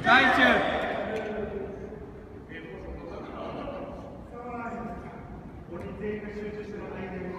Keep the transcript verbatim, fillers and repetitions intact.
外中。 全員が集中してもらえない。